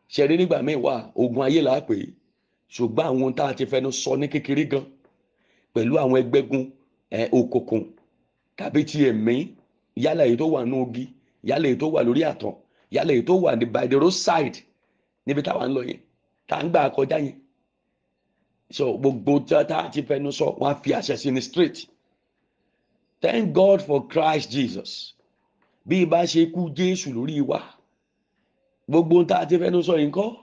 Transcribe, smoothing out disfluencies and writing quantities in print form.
ṣẹ̀rí nígbà míì wà ogun ayé là á pè é, ṣùgbọ́n àwọn ohun tá a ti fẹnu sọ ní kékeré gan pẹ̀lú àwọn ẹgbẹ́gun òkùnkùn tàbí ti ẹ̀mí, yálà èyí tó wà ní ogi, yálà èyí tó wà lórí àtàn, yálà èyí tó wà ní by the roadside níbi táwa ń lọ yẹn tá à ń gbà kọjá yẹn. So gbogbo tá a ti fẹnu sọ wọn á fi àṣẹ sí ní straight. Thank God for Christ Jesus. Bí ibà ṣe kú Jésù lórí wa, gbogbo tá a ti fẹnu sọ yìí ńkọ́